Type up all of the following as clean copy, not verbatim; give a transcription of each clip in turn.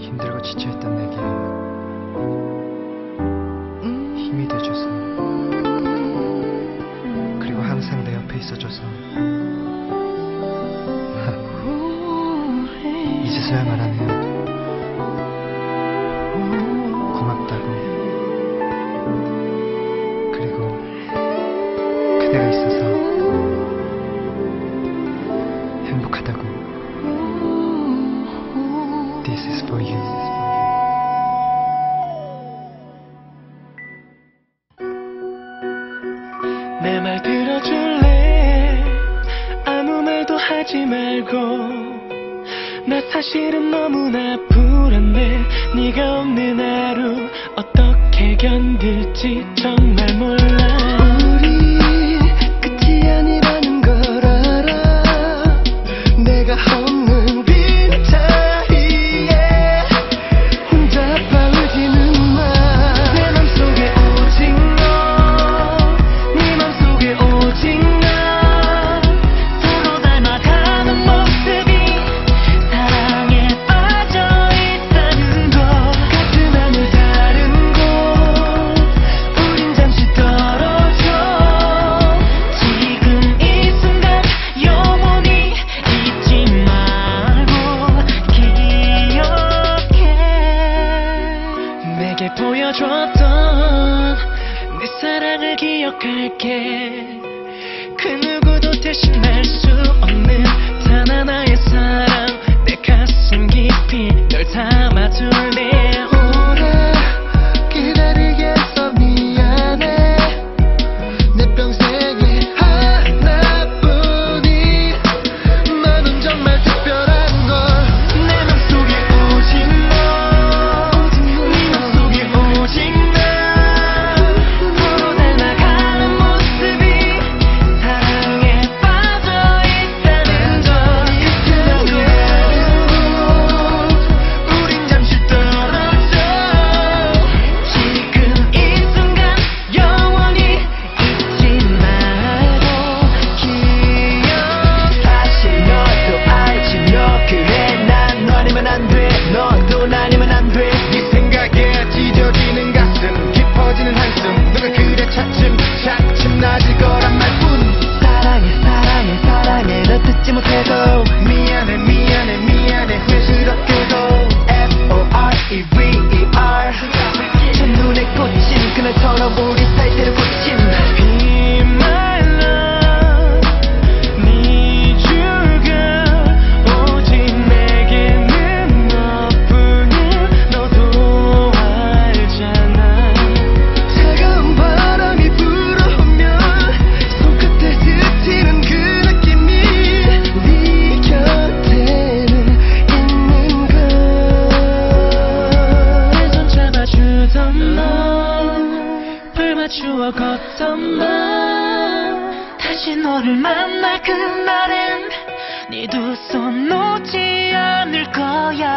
힘들고 지쳐있던 내게 힘이 돼줘서, 그리고 항상 내 옆에 있어줘서 이제서야 말하네요. 고맙다고. 그리고 그대가 있어서 행복하다고. This is for you. 내 말 들어줄래? 아무 말도 하지 말고. 나 사실은 너무나 불안해. 네가 없는 하루 어떻게 견딜지 정말 몰라. 우리 끝이 아니라는 걸 알아. 내가 없는 빈자리에 혼자 바울지는 마. 내 맘속에 오직 너, 네 맘속에 오직 나. 서로 닮아가는 모습이 사랑에 빠져 있다는 것. 같은 하늘 다른 곳, 우린 잠시 떨어져. 지금 이 순간 영원히 잊지 말고 기억해. 내게 보여줬던 네 사랑을 기억할게. 그 누구도 대신할 수 없는 단 하나의 사랑. 내 가슴 깊이 널 담아둘래. 오래 기다리게 해서 미안해. 내 평생에 하나뿐인 너는 정말 특별한 걸. 내 맘속에 오직 너, 네 맘속에 오직 나. 서로 닮아가는 모습이 사랑에 빠져 있다는 것. 같은 하늘 다른 곳, 우린 잠시 떨어져. 지금 이 순간 영원히 잊지 말고 기억. 사실 너도 알지며. 그래 난 너 아니면 안 돼. 너도 나 아니면 안 돼. 네 생각에 찢어지는 가슴, 깊어지는 한숨. 누가 그래 차츰 나아질 거란 말뿐. 사랑해 사랑해 사랑해. 너 듣지 못해도 미안해 미안해 미안해. 후회스럽게도 FOREVER. 첫눈에 꽂힌 그날처럼 우리 사이대로 꽂힌. Be my love, need you girl. 오직 내게는 너뿐인. 너도 알잖아. 차가운 바람이 불어오면 손끝에 스치는 그 느낌이 네 곁에는 있는 걸. 내 손 잡아주던 너, 불 맞추어 걷던 너. 다시 너를 만날 그날엔 네 두 손 놓지 않을 거야.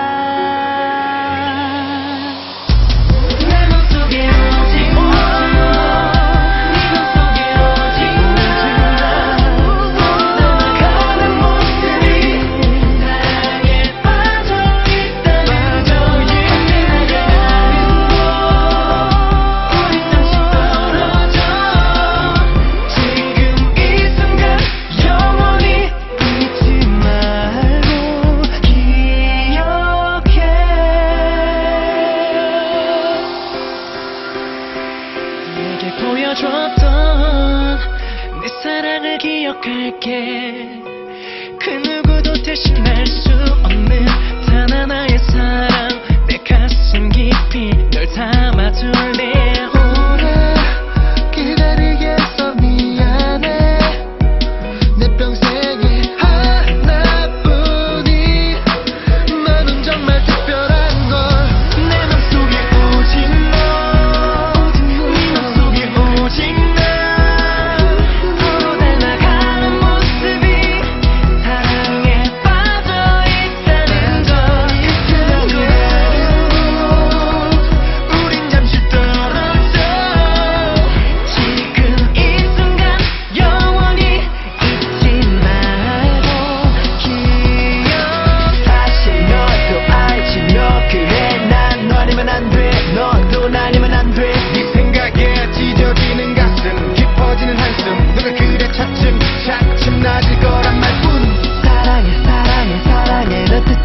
내 맘속에 오직 너, 네 맘속에 오직 나. 떠나가는 모습이 사랑에 빠져 있다는 것. 우린 잠시 떨어져. 지금 이 순간 영원히 잊지 말고 기억해.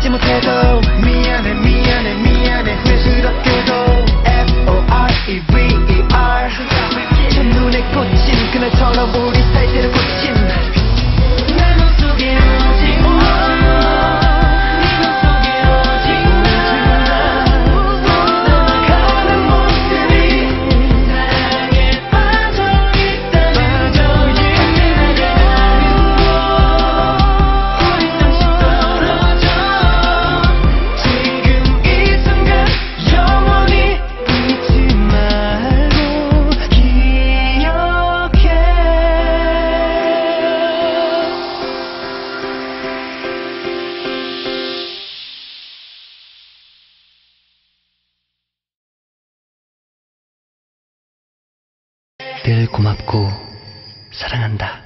잊지 못해도 미안해 미안해 미안해 후회스럽게도 F-O-R-E-V-E-R 첫눈에 꽂힌 그날처럼 우리 사이대로 꽂힌 내 맘속에 오직 너 네 맘속에 오직 나 너만 가는 모습이 사랑에 빠져있다는 걸 우리 다시 떨어져 지금 이 순간 영원히 잊지 말고 기억해 늘 고맙고 사랑한다.